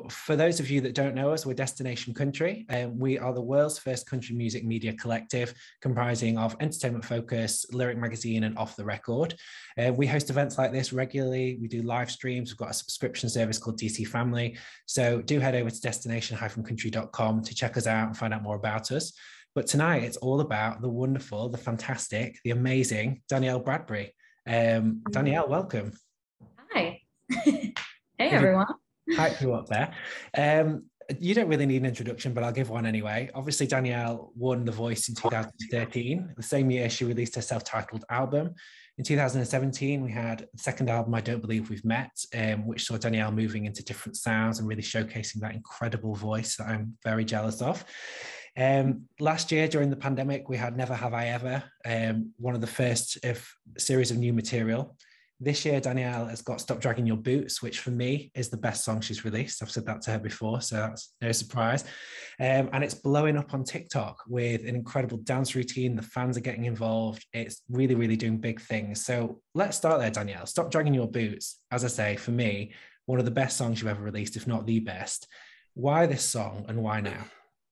for those of you that don't know us, we're Destination Country, and we are the world's first country music media collective comprising of Entertainment Focus, Lyric Magazine, and Off the Record. We host events like this regularly. We do live streams. We've got a subscription service called DC Family. So do head over to destination-country.com to check us out and find out more about us. But tonight, it's all about the wonderful, the fantastic, the amazing Danielle Bradbery. Danielle, welcome. Hi. Hey, everyone. Hype you up there. You don't really need an introduction, but I'll give one anyway. Obviously, Danielle won The Voice in 2013. The same year, she released her self-titled album. In 2017, we had the second album, I Don't Believe We've Met, which saw Danielle moving into different sounds and really showcasing that incredible voice that I'm very jealous of. Last year, during the pandemic, we had Never Have I Ever, one of the first of a series of new material. This year, Danielle has got Stop Dragging Your Boots, which for me is the best song she's released. I've said that to her before, so that's no surprise. And it's blowing up on TikTok with an incredible dance routine. The fans are getting involved. It's really, really doing big things. So let's start there, Danielle. Stop Dragging Your Boots, as I say, for me, one of the best songs you've ever released, if not the best. Why this song and why now?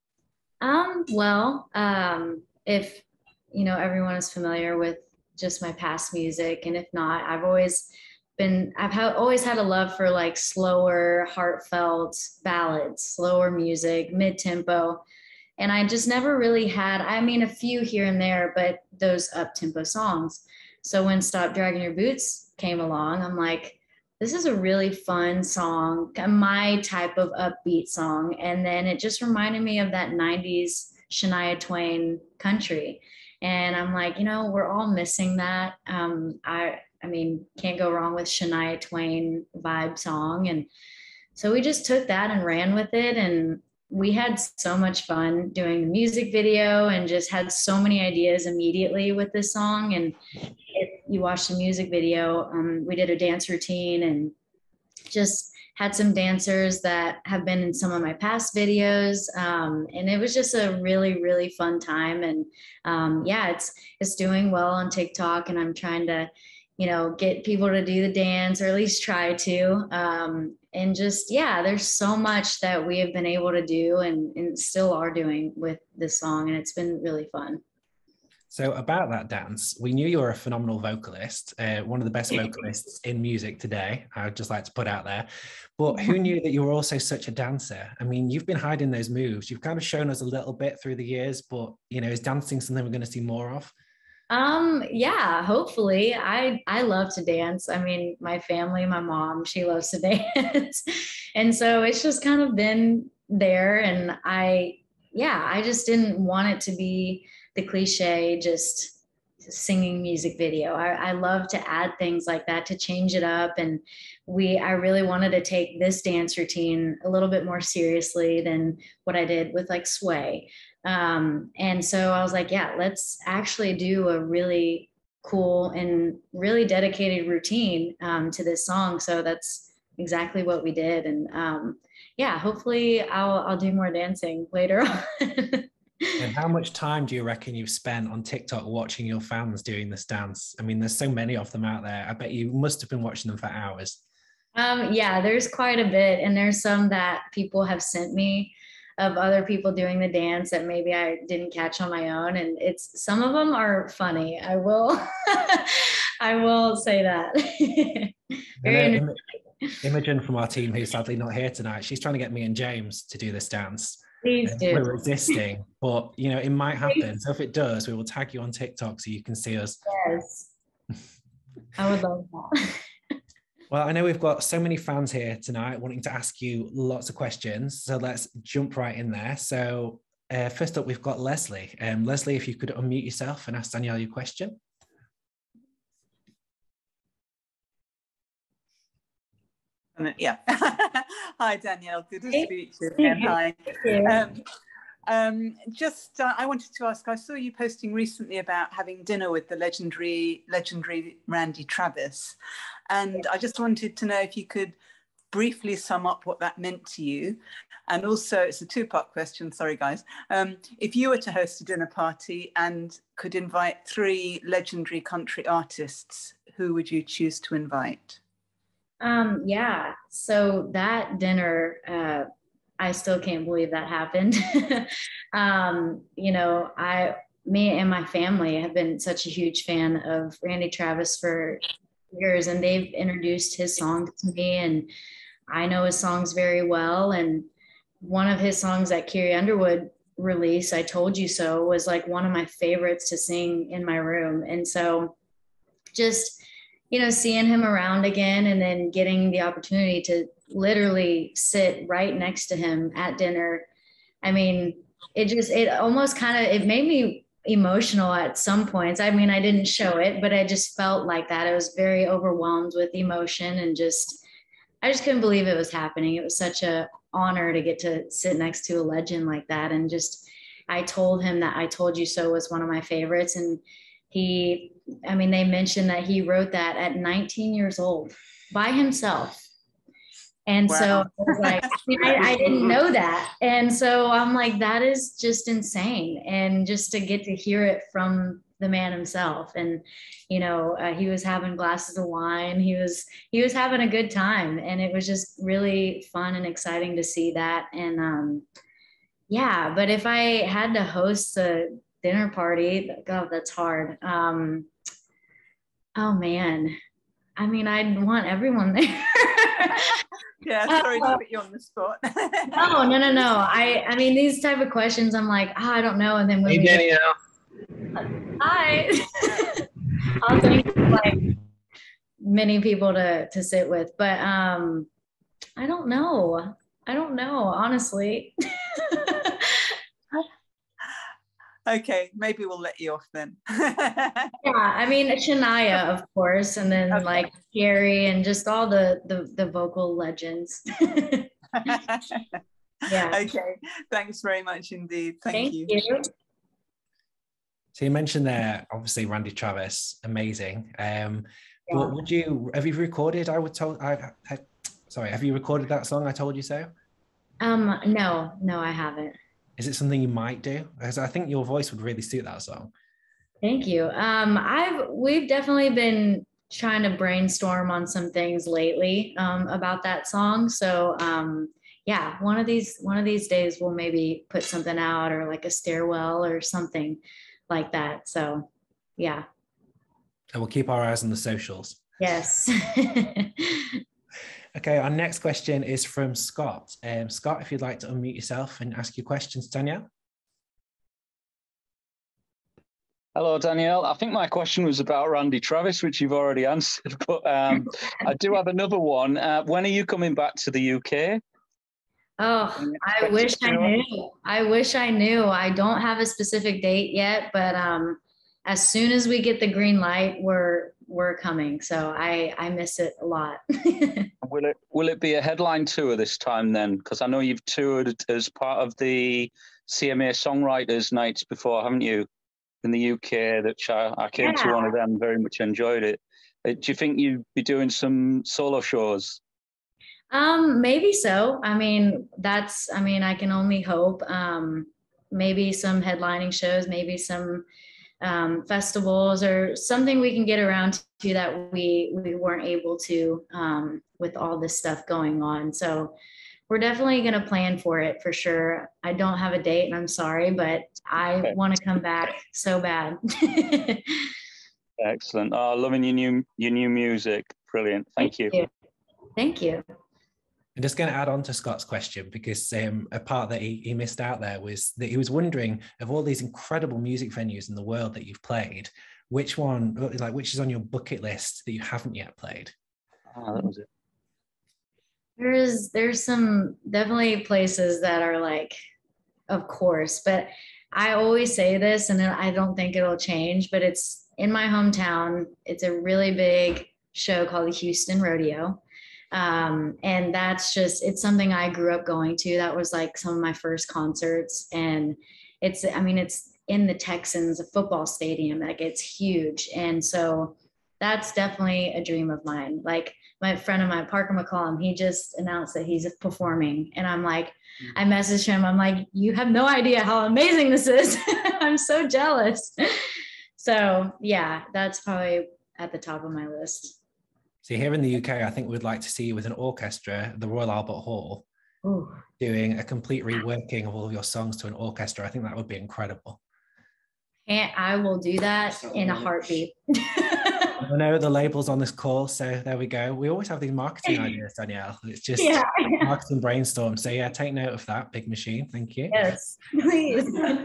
If everyone is familiar with just my past music, and if not, I've always had a love for like slower, heartfelt ballads, slower music, mid-tempo, and I just never really had, a few here and there, but those up-tempo songs. So when Stop Dragging Your Boots came along, I'm like, this is a really fun song, my type of upbeat song. And then it just reminded me of that 90s Shania Twain country. And I'm like, we're all missing that. Can't go wrong with Shania Twain vibe song. And so we just took that and ran with it. And we had so much fun doing the music video and just had so many ideas immediately with this song. And if you watch the music video, we did a dance routine and just had some dancers that have been in some of my past videos. And it was just a really, really fun time. And it's doing well on TikTok, and I'm trying to, get people to do the dance, or at least try to. And just, there's so much that we have been able to do and still are doing with this song. And it's been really fun. So about that dance, we knew you were a phenomenal vocalist, one of the best vocalists in music today, I would just like to put out there. But who knew that you were also such a dancer? I mean, you've been hiding those moves. You've kind of shown us a little bit through the years, but, is dancing something we're going to see more of? Hopefully. I love to dance. My family, my mom, she loves to dance. And so it's just kind of been there. And I just didn't want it to be the cliche, just singing music video. I love to add things like that, to change it up. And I really wanted to take this dance routine a little bit more seriously than what I did with like Sway. And so I was like, let's actually do a really cool and really dedicated routine to this song. So that's exactly what we did. And hopefully I'll do more dancing later on. And how much time do you reckon you've spent on TikTok watching your fans doing this dance? There's so many of them out there. I bet you must have been watching them for hours. There's quite a bit. And there's some that people have sent me of other people doing the dance that maybe I didn't catch on my own. And some of them are funny. I will say that. Very Imogen from our team, who's sadly not here tonight, she's trying to get me and James to do this dance. Please do. We're resisting, but it might happen. So if it does, we will tag you on TikTok so you can see us. Yes, I would love that. Well, I know we've got so many fans here tonight wanting to ask you lots of questions, so let's jump right in there. So first up, we've got Leslie. Leslie, if you could unmute yourself and ask Danielle your question. Yeah. Hi, Danielle. Good to speak to you again. Hi. I wanted to ask, I saw you posting recently about having dinner with the legendary Randy Travis. And I just wanted to know if you could briefly sum up what that meant to you. And also, it's a two-part question, sorry guys. If you were to host a dinner party and could invite 3 legendary country artists, who would you choose to invite? Yeah. So that dinner, I still can't believe that happened. Me and my family have been such a huge fan of Randy Travis for years, and they've introduced his songs to me, and I know his songs very well. And one of his songs that Carrie Underwood released, I Told You So, was like one of my favorites to sing in my room. And so just, seeing him around again and then getting the opportunity to literally sit right next to him at dinner. I mean, it almost it made me emotional at some points. I mean, I didn't show it, but I just felt like that. I was very overwhelmed with emotion and I just couldn't believe it was happening. It was such a honor to get to sit next to a legend like that. And I told him that I Told You So was one of my favorites. And they mentioned that he wrote that at 19 years old by himself. And wow. So I was like, I didn't know that. And so I'm like, that is just insane. And just to get to hear it from the man himself. And, he was having glasses of wine. He was having a good time. And it was just really fun and exciting to see that. And yeah, but if I had to host a dinner party, God, that's hard. Oh man. I mean, I'd want everyone there. Yeah, sorry to put you on the spot. No. I mean, these type of questions, I'm like, I don't know. And then when Danielle. Hi. I'll take like many people to sit with, but I don't know, honestly. Okay, maybe we'll let you off then. Yeah, I mean Shania, of course, and then okay. Like Gary and just all the vocal legends. Yeah. Okay, thanks very much indeed. Thank you. So you mentioned there, obviously Randy Travis, amazing. But have you recorded? Have you recorded that song? I Told You So. No, I haven't. Is it something you might do? Because I think your voice would really suit that song. Thank you. We've definitely been trying to brainstorm on some things lately about that song. So yeah, one of these days we'll maybe put something out or like a stairwell or something like that. So yeah. And we'll keep our eyes on the socials. Yes. Okay, our next question is from Scott. Scott, if you'd like to unmute yourself and ask your questions, Danielle. Hello, Danielle. I think my question was about Randy Travis, which you've already answered, but I do have another one. When are you coming back to the UK? Oh, I wish I knew. I don't have a specific date yet, but as soon as we get the green light, we're coming. So I miss it a lot. Will it be a headline tour this time then? Because I know you've toured as part of the CMA Songwriters Nights before, haven't you? In the UK, that I came to one of them, very much enjoyed it. Do you think you'd be doing some solo shows? Maybe so. I mean, I can only hope. Maybe some headlining shows, maybe some festivals or something we can get around to that we weren't able to with all this stuff going on. So we're definitely going to plan for it for sure. I don't have a date and I'm sorry, but I want to come back so bad. Excellent. Oh, loving your new music. Brilliant. Thank you. Thank you. I'm just going to add on to Scott's question because a part that he missed out there was that he was wondering, of all these incredible music venues in the world that you've played, which is on your bucket list that you haven't yet played? Oh, that was it. There's some definitely places that are like, of course, but I always say this and I don't think it'll change, but it's in my hometown. It's a really big show called the Houston Rodeo. And it's something I grew up going to. That was like some of my first concerts. And it's in the Texans, a football stadium, like it's huge. And so that's definitely a dream of mine. Like my friend of mine, Parker McCollum, he just announced that he's performing. And I'm like, I messaged him. I'm like, you have no idea how amazing this is. I'm so jealous. So yeah, that's probably at the top of my list. See, here in the UK, I think we'd like to see you with an orchestra, the Royal Albert Hall, Ooh. doing a complete reworking of all of your songs to an orchestra. I think that would be incredible. And I will do that in a heartbeat. I know the label's on this call, so there we go. We always have these marketing ideas, Danielle. It's just marketing brainstorm. So yeah, take note of that, Big Machine. Thank you. Yes, please.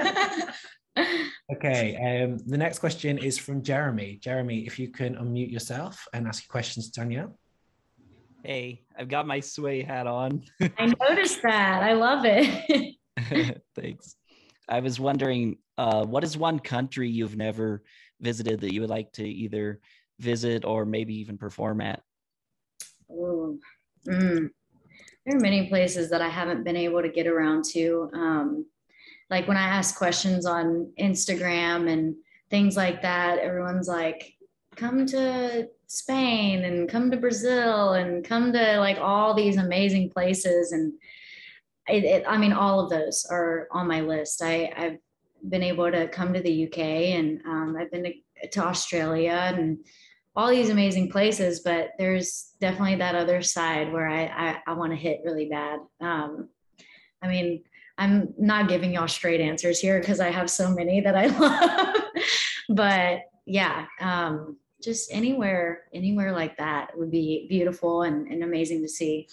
Okay, the next question is from Jeremy. Jeremy, if you can unmute yourself and ask your questions to Danielle. Hey, I've got my sway hat on. I noticed that. I love it. Thanks. I was wondering, what is one country you've never visited that you would like to either visit or maybe even perform at? Ooh. There are many places that I haven't been able to get around to. Like when I ask questions on Instagram and things like that, everyone's like, come to Spain and come to Brazil and come to like all these amazing places. And I mean, all of those are on my list. I've been able to come to the UK and I've been to Australia and all these amazing places, but there's definitely that other side where I want to hit really bad. I mean, I'm not giving y'all straight answers here because I have so many that I love, but yeah, just anywhere like that would be beautiful and amazing to see.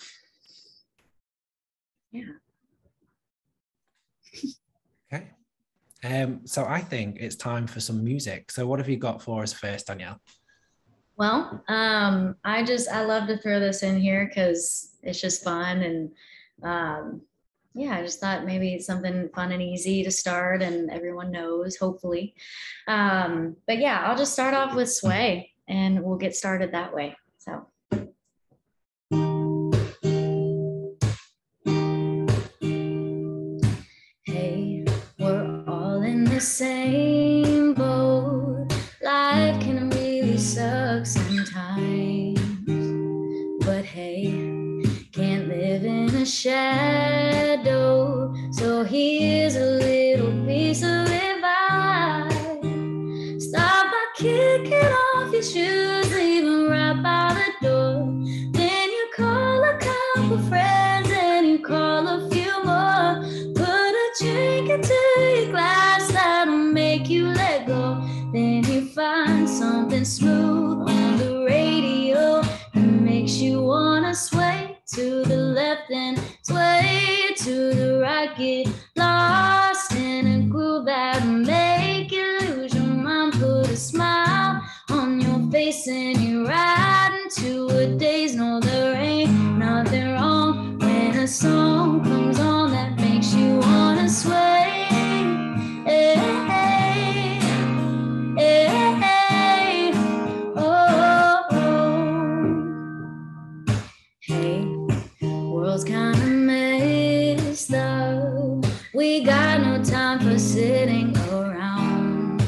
Yeah. Okay. So I think it's time for some music. So what have you got for us first, Danielle? Well, I love to throw this in here because it's just fun. And yeah, I just thought maybe it's something fun and easy to start and everyone knows, hopefully. But yeah, I'll just start off with Sway and we'll get started that way. So. Hey, we're all in the same boat. Life can really suck sometimes. But hey, can't live in a shadow. So here's a little piece of advice. Stop by kicking off your shoes, leaving right by the door. Then you call a couple friends and you call a few more. Put a drink into your glass that'll make you let go. Then you find something smooth on the radio that makes you wanna sway to the left and sway to the right. Get lost in a groove that make you lose your mind. Put a smile on your face and you ride into a daze. No, there ain't nothing wrong when a song comes on that makes you wanna sway. Hey, hey, hey, hey. Oh, oh. Hey, world's kinda messed up. We got no time for sitting around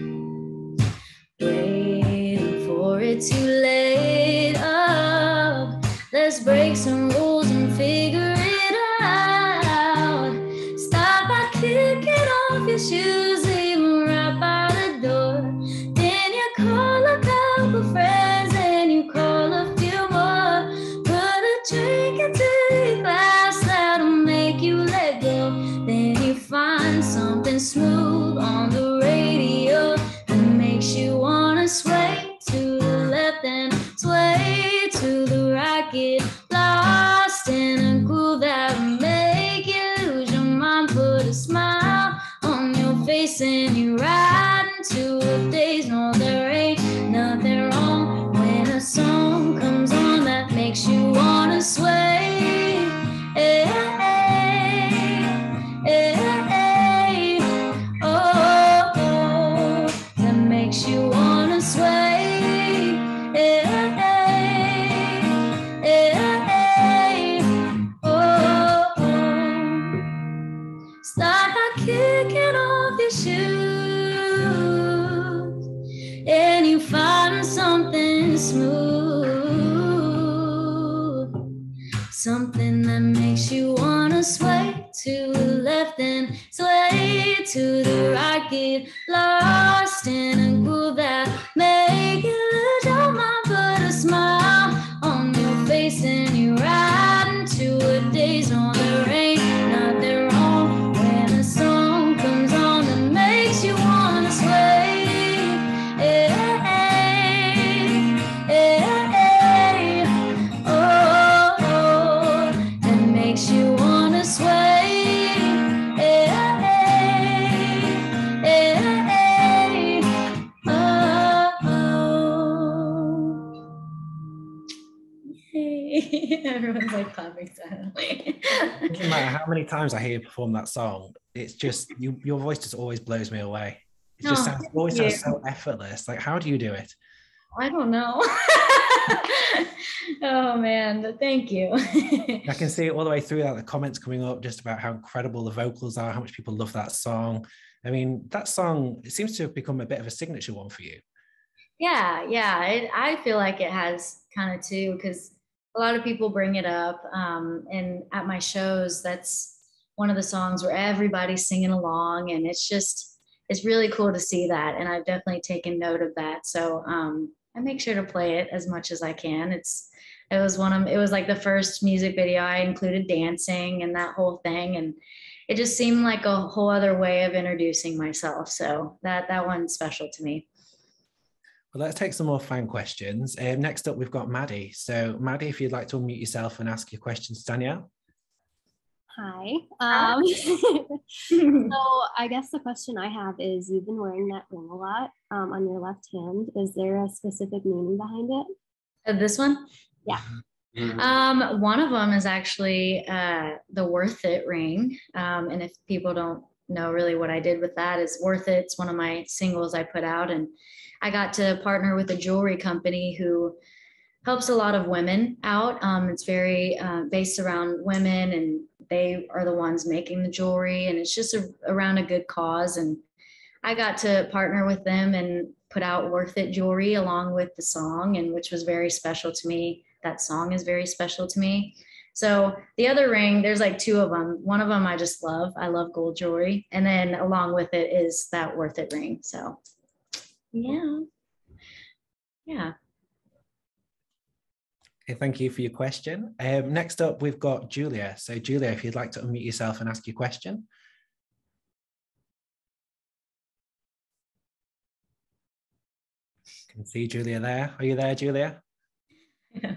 waiting for it to let up. Let's break some rules and figure it out. Stop by kicking off your shoes, leaving right by the door. Then you call a couple friends and you call a few more. Put a drink into your glass that'll make you let go. Then you find something smooth on the radio that makes you wanna sway to the left and sway to the right. Get lost in a groove that will make you lose your mind. Put a smile on your face and you ride into a daze. No, there ain't nothing wrong when a song comes on that makes you wanna sway. Hey, hey, hey, hey. Oh, oh, that makes you wanna sway. Hey, hey, hey, hey. Oh, oh. Start by kicking off your shoes and you find something smooth, something that makes you wanna sway to the left and sway to the right. Get lost in a groove that make you lose your mind. Put a smile Everyone's like clapping silently. It doesn't matter how many times I hear you perform that song. It's just your voice just always blows me away. It just sounds, always sounds so effortless. Like, how do you do it? I don't know. Oh man, thank you. I can see it all the way through that, the comments coming up just about how incredible the vocals are, how much people love that song. I mean, that song, it seems to have become a bit of a signature one for you. Yeah, I feel like it has kind of too, because a lot of people bring it up. And at my shows, that's one of the songs where everybody's singing along, and it's really cool to see that. And I've definitely taken note of that. So I make sure to play it as much as I can. It was like the first music video I included dancing and that whole thing. And it just seemed like a whole other way of introducing myself. So that one's special to me. Well, let's take some more fan questions. Next up, we've got Maddie. So Maddie, if you'd like to unmute yourself and ask your questions to Danielle. Hi. So I guess the question I have is, you've been wearing that ring a lot on your left hand. Is there a specific meaning behind it? This one? Yeah. One of them is actually the Worth It ring. And if people don't know really what I did with that, is Worth It. It's one of my singles I put out, and I got to partner with a jewelry company who helps a lot of women out. It's very based around women, and they are the ones making the jewelry, and it's just around a good cause. And I got to partner with them and put out Worth It jewelry along with the song, and which was very special to me. That song is very special to me. So the other ring, there's like two of them. One of them I just love. I love gold jewelry. And then along with it is that Worth It ring. So yeah. Okay, thank you for your question. Next up, we've got Julia. So Julia, if you'd like to unmute yourself and ask your question. I can see Julia there. Are you there, Julia? Yeah.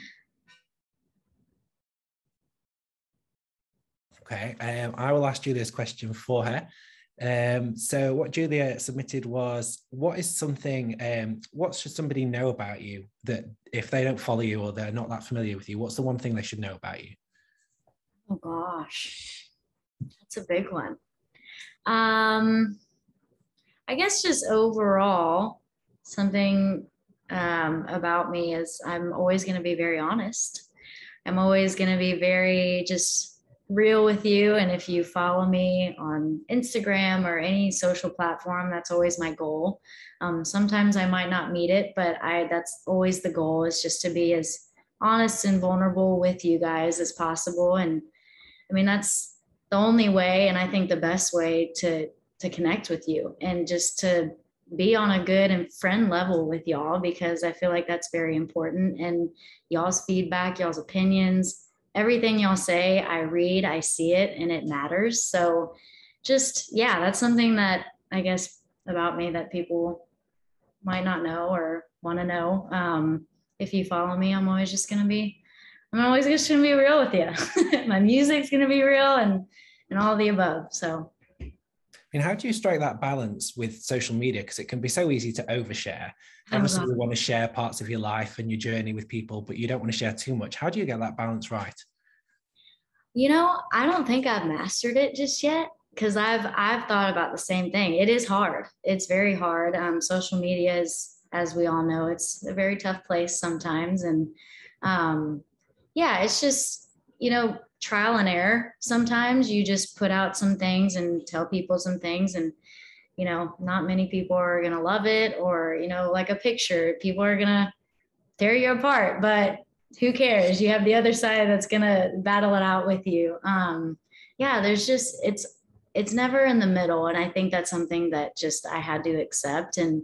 Okay, I will ask Julia's question for her. So what Julia submitted was, what should somebody know about you that if they don't follow you or they're not that familiar with you, what's the one thing they should know about you? Oh gosh, that's a big one. I guess just overall, something about me is I'm always going to be very honest. I'm always going to be very just real with you. And if you follow me on Instagram or any social platform, that's always my goal. Sometimes I might not meet it, but that's always the goal, is just to be as honest and vulnerable with you guys as possible. And I mean, that's the only way, and I think the best way to connect with you, and just to be on a good and friend level with y'all, because I feel like that's very important. And y'all's feedback, y'all's opinions, everything y'all say, I read, I see it, and it matters. So just, yeah, that's something that I guess about me that people might not know or want to know. If you follow me, I'm always just going to be real with you. My music's going to be real, and all the above. So. And how do you strike that balance with social media? Because it can be so easy to overshare. Obviously, you want to share parts of your life and your journey with people, but you don't want to share too much. How do you get that balance right? You know, I don't think I've mastered it just yet, because I've thought about the same thing. It is hard. It's very hard. Social media is, as we all know, it's a very tough place sometimes. And yeah, it's just, trial and error. Sometimes you just put out some things and tell people some things, and not many people are going to love it, or like a picture, people are going to tear you apart, but who cares? You have the other side that's going to battle it out with you. Yeah, there's just, it's never in the middle. And I think that's something that just I had to accept. And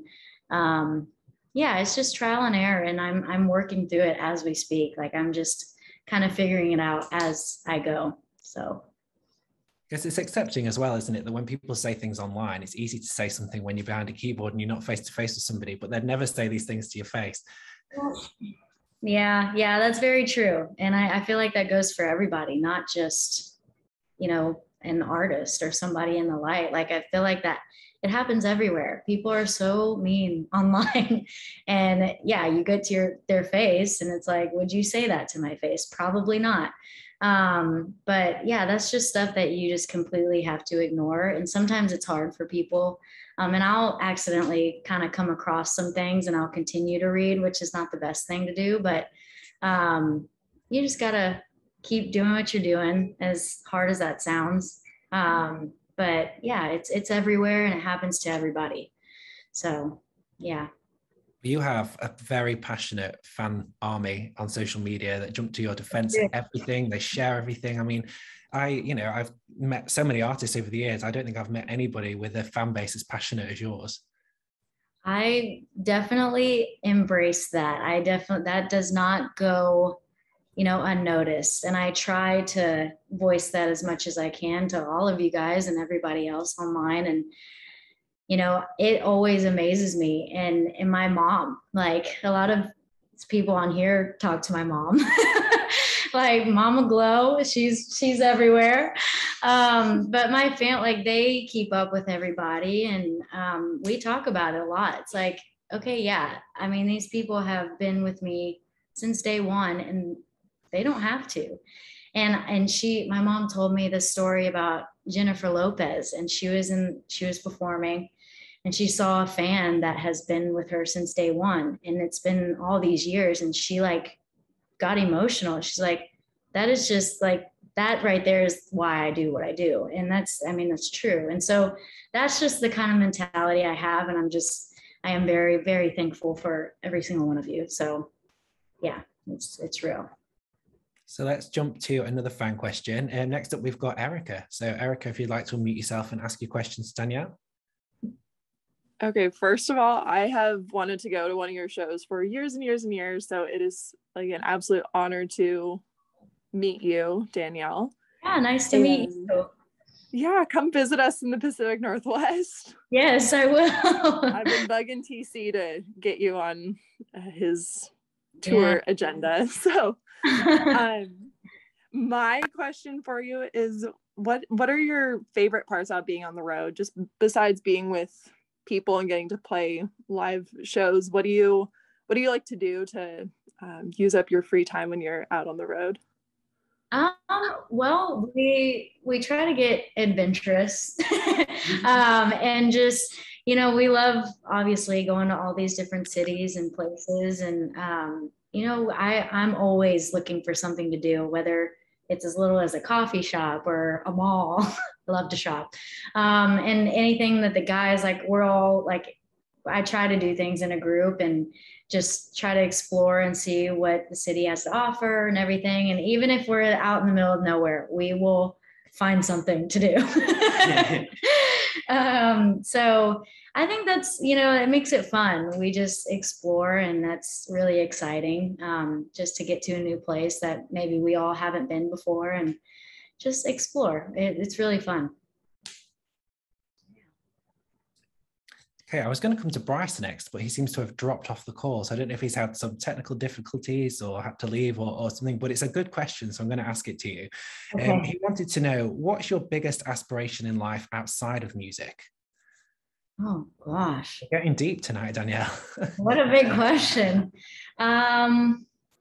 yeah, it's just trial and error, and I'm working through it as we speak. Like, I'm just kind of figuring it out as I go. So. Because it's accepting as well, isn't it? That when people say things online, it's easy to say something when you're behind a keyboard and you're not face to face with somebody, but they'd never say these things to your face. Yeah, that's very true. And I feel like that goes for everybody, not just, an artist or somebody in the light. Like, I feel like that it happens everywhere. People are so mean online. And yeah, you get to their face and it's like, would you say that to my face? Probably not. But yeah, that's just stuff that you just completely have to ignore. And sometimes it's hard for people. And I'll accidentally kind of come across some things and I'll continue to read, which is not the best thing to do, but you just gotta keep doing what you're doing, as hard as that sounds. But yeah, it's everywhere and it happens to everybody. So yeah. You have a very passionate fan army on social media that jump to your defense of everything. They share everything. I mean, I've met so many artists over the years. I don't think I've met anybody with a fan base as passionate as yours. I definitely embrace that. That does not go, unnoticed. And I try to voice that as much as I can to all of you guys and everybody else online. And it always amazes me. And my mom, like a lot of people on here talk to my mom, like Mama Glow, she's everywhere. But my family, like they keep up with everybody and we talk about it a lot. It's like, okay, yeah. I mean, these people have been with me since day one and they don't have to. And my mom told me this story about Jennifer Lopez, and she was performing and she saw a fan that has been with her since day one. And it's been all these years. And she like got emotional. She's like, that is just like, that right there is why I do what I do. And that's true. And so that's just the kind of mentality I have. And I am very, very thankful for every single one of you. So yeah, it's real. So let's jump to another fan question. Next up, we've got Erica. So Erica, if you'd like to unmute yourself and ask your questions to Danielle. Okay, first of all, I have wanted to go to one of your shows for years and years and years. So it is like an absolute honor to meet you, Danielle. Yeah, nice to meet you. Yeah, come visit us in the Pacific Northwest. Yes, I will. I've been bugging TC to get you on his tour agenda. So my question for you is what are your favorite parts about being on the road, just besides being with people and getting to play live shows? What do you like to do to use up your free time when you're out on the road? Well, we try to get adventurous and just, we love obviously going to all these different cities and places. And, I'm always looking for something to do, whether it's as little as a coffee shop or a mall. I love to shop. And anything that the guys, like, we're all like, I try to do things in a group and just try to explore and see what the city has to offer and everything. And even if we're out in the middle of nowhere, we will find something to do. So I think that's, it makes it fun. We just explore, and that's really exciting, just to get to a new place that maybe we all haven't been before and just explore. It's really fun. Okay, I was going to come to Bryce next, but he seems to have dropped off the call. So I don't know if he's had some technical difficulties or had to leave or something, but it's a good question. So I'm going to ask it to you. Okay. He wanted to know, what's your biggest aspiration in life outside of music? Oh, gosh. You're getting deep tonight, Danielle. What a big question. I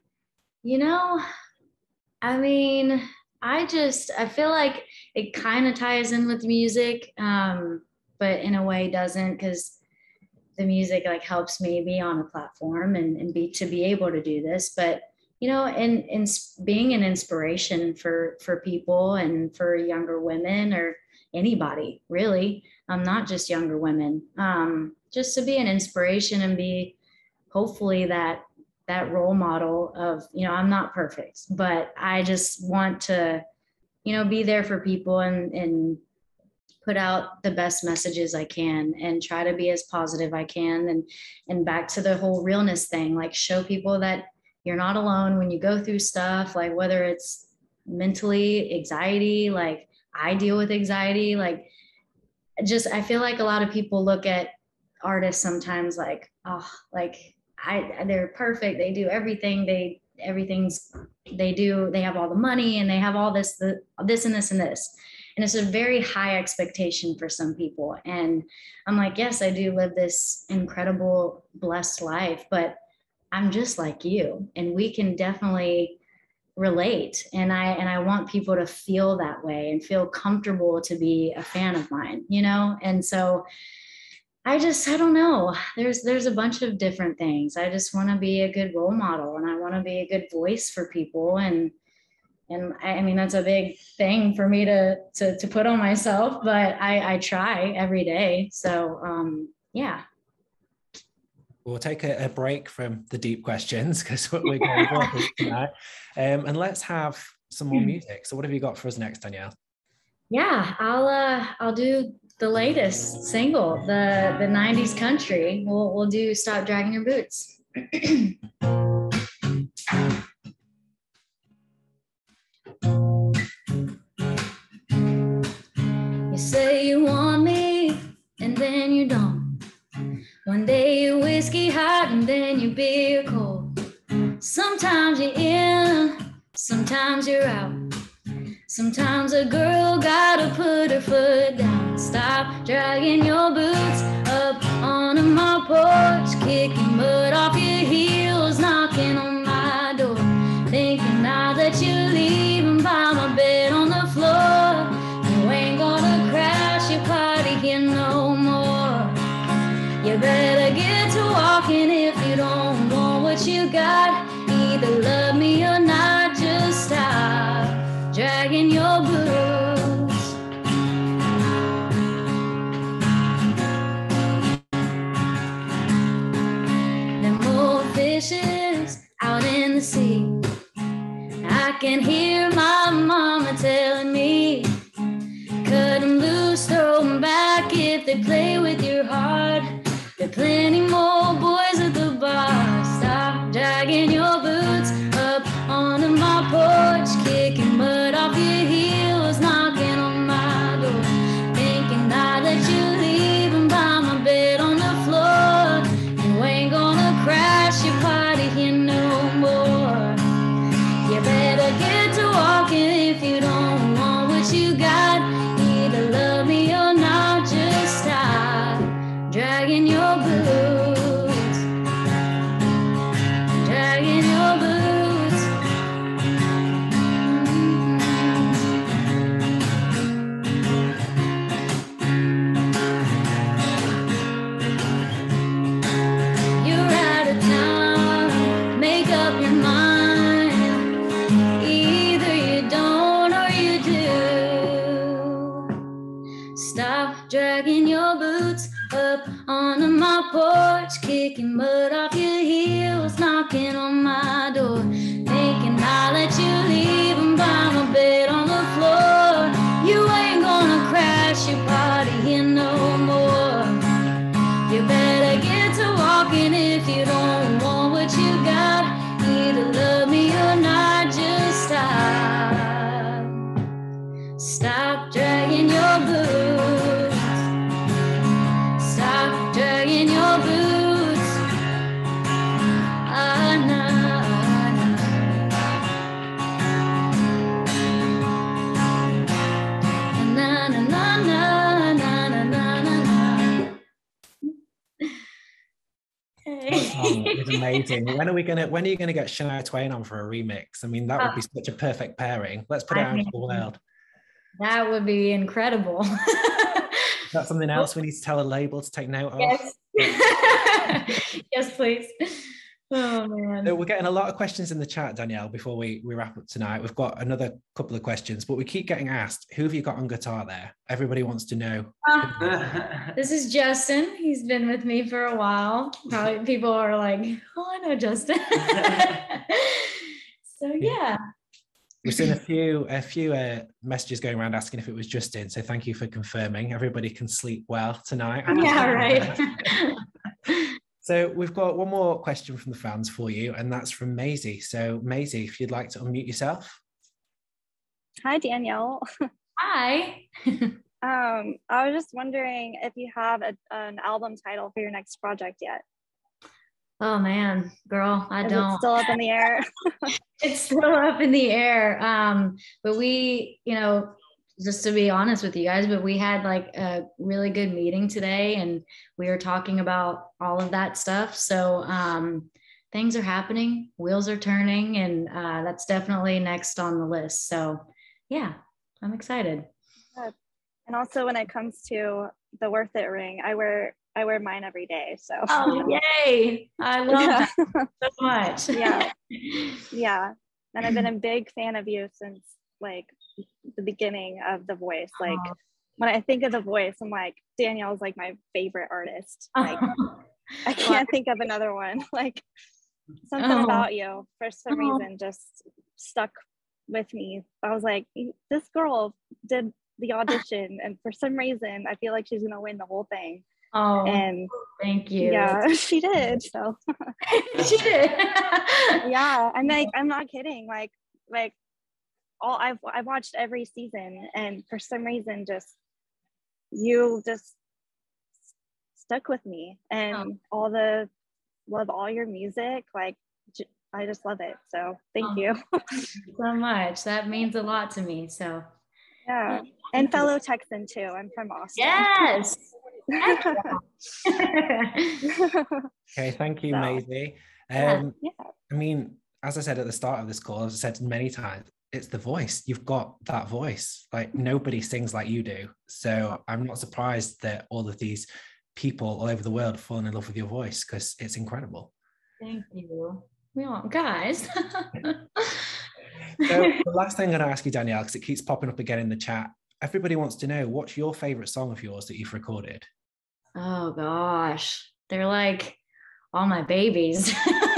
feel like it kind of ties in with music, but in a way doesn't, because the music like helps me be on a platform and be able to do this. But and being an inspiration for people and for younger women or anybody really, not just younger women, just to be an inspiration and be hopefully that role model of, I'm not perfect, but I just want to, be there for people and put out the best messages I can and try to be as positive I can. And back to the whole realness thing, like show people that you're not alone when you go through stuff, like whether it's mentally anxiety, like I deal with anxiety, like I feel like a lot of people look at artists sometimes like, oh, like they're perfect. They do everything. They have all the money and they have all this and this and this. And it's a very high expectation for some people. And I'm like, yes, I do live this incredible, blessed life, but I'm just like you, and we can definitely relate. And I want people to feel that way and feel comfortable to be a fan of mine, you know? And so I don't know. There's a bunch of different things. I just want to be a good role model, and I want to be a good voice for people. And I mean, that's a big thing for me to put on myself, but I try every day. So yeah. We'll take a break from the deep questions because we're going to tonight. And let's have some more music. So what have you got for us next, Danielle? Yeah, I'll do the latest single, the 90s country. We'll do Stop Dragging Your Boots. You say you want me, and then you don't. One day you're whiskey hot, and then you beer cold. Sometimes you're in, sometimes you're out. Sometimes a girl gotta put her foot down. Stop dragging your boots up onto my porch, kicking mud off your heels, knocking on my door, thinking now that you're leaving by my bed on the floor. You ain't gonna crash your party here no more. You better get to walking if you don't want what you got. Either love me or not, just stop dragging your boots. Them old fishes out in the sea, I can hear my mama telling me, cut them loose, throw them back if they play with your heart. There are plenty more boys at the bar. Stop dragging your boots up onto my porch, kicking mud off your heels, knocking on my door, thinking now that you're leaving by my bed on the floor. You ain't gonna crash your party here no more. You better get to walking if you don't want what you got. Either love me or not, just stop dragging your boots, dragging your boots. You're out of town, make up your mind. Either you don't or you do. Stop dragging your boots up onto my porch, kicking mud off your heels, knocking on my door, thinking I'll let you leave and by my bed on the floor. You ain't gonna crash your party here no more. You better get to walking if you don't want what you got. Either love me or not, just stop. Stop dragging your boots. Stop dragging your boots. Ah, nah, nah. Na, na, na, na, na, na, na, na. That song is amazing. When are you gonna get Shania Twain on for a remix? I mean, that would be such a perfect pairing. Let's put it out into the world. That would be incredible. That's something else we need to tell a label to take note of. Yes. Yes, please. Oh man. So we're getting a lot of questions in the chat, Danielle, before we wrap up tonight. We've got another couple of questions, but we keep getting asked, who have you got on guitar there? Everybody wants to know. This is Justin. He's been with me for a while. Probably people are like, oh, I know Justin. So yeah. We've seen a few messages going around asking if it was Justin. So thank you for confirming. Everybody can sleep well tonight. Yeah, right. So we've got one more question from the fans for you, and that's from Maisie. So Maisie, if you'd like to unmute yourself. Hi, Danielle. Hi. I was just wondering if you have an album title for your next project yet. Oh man, girl, I Is don't. it still up in the air? It's still up in the air. But we, just to be honest with you guys, but we had like a really good meeting today and we were talking about all of that stuff. So things are happening, wheels are turning, and that's definitely next on the list. So yeah, I'm excited. And also when it comes to the Worth It ring, I wear mine every day. So oh yay. I love that so much. Yeah. And I've been a big fan of you since like the beginning of The Voice. Like when I think of The Voice, I'm like, Danielle's like my favorite artist. Like I can't think of another one. Like something about you for some reason just stuck with me. I was like, this girl did the audition and for some reason I feel like she's gonna win the whole thing. And thank you. Yeah, she did. So she did. Yeah, I'm like, I'm not kidding. Like I've watched every season, and for some reason, you just stuck with me, and love all your music. Like I just love it. So thank you so much. That means a lot to me. So yeah, and fellow Texan too. I'm from Austin. Yes. Okay, thank you, Maisie. I mean, as I said at the start of this call, as I said many times, it's the voice. You've got that voice. Like nobody sings like you do. So I'm not surprised that all of these people all over the world fall in love with your voice because it's incredible. Thank you. Well, guys. So the last thing I'm going to ask you, Danielle, because it keeps popping up again in the chat. Everybody wants to know, what's your favorite song of yours that you've recorded? Oh gosh, they're like all my babies.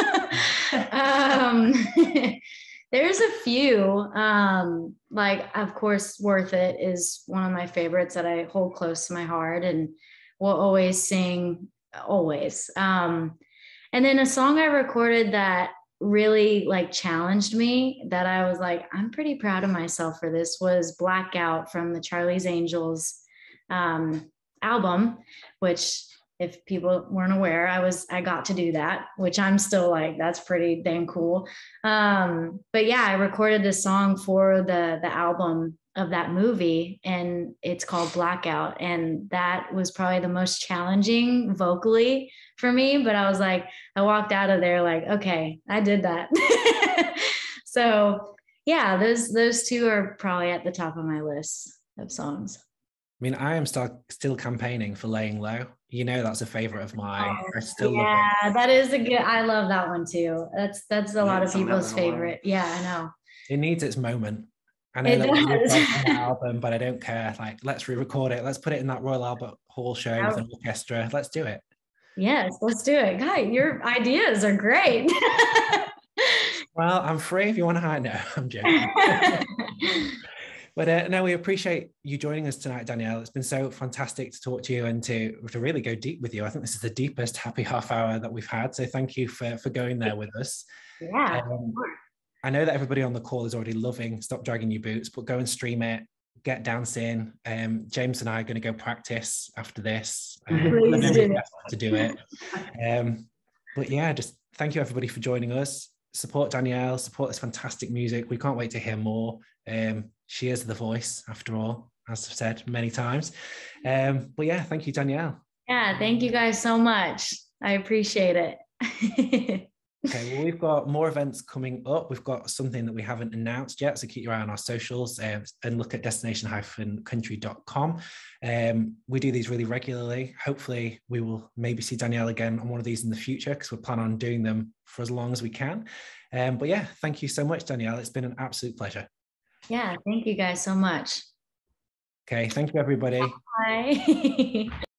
There's a few, like of course Worth It is one of my favorites that I hold close to my heart and will always sing, always. And then a song I recorded that really like challenged me, that I was like, I'm pretty proud of myself for this, was Blackout from the Charlie's Angels album, which if people weren't aware, I got to do that, which I'm still like, that's pretty dang cool. But yeah, I recorded this song for the album of that movie, and it's called Blackout. And that was probably the most challenging vocally for me, but I was like, I walked out of there like, okay, I did that. So yeah, those two are probably at the top of my list of songs. I mean, I am still campaigning for Laying Low. You know, that's a favorite of mine. I still love it. That is a good, I love that one too. That's a lot of people's favorite. Yeah, I know. It needs its moment. I know that we on the album, but I don't care. Like, let's re-record it. Let's put it in that Royal Albert Hall show with an orchestra. Let's do it. Yes, let's do it. Guy, your ideas are great. Well, I'm free if you want to hire. No, I'm joking. But no, we appreciate you joining us tonight, Danielle. It's been so fantastic to talk to you and to really go deep with you. I think this is the deepest happy half hour that we've had. So thank you for going there with us. Yeah. I know that everybody on the call is already loving Stop Dragging Your Boots, but go and stream it, get dancing. James and I are going to go practice after this. To do it. But yeah, just thank you everybody for joining us. Support Danielle, support this fantastic music. We can't wait to hear more. She is the voice, after all, as I've said many times. But yeah, thank you, Danielle. Yeah, thank you guys so much. I appreciate it. Okay, well, we've got more events coming up. We've got something that we haven't announced yet, so keep your eye on our socials and look at destination-country.com. We do these really regularly. Hopefully, we will maybe see Danielle again on one of these in the future because we plan on doing them for as long as we can. But yeah, thank you so much, Danielle. It's been an absolute pleasure. Yeah, thank you guys so much. Okay, thank you, everybody. Bye.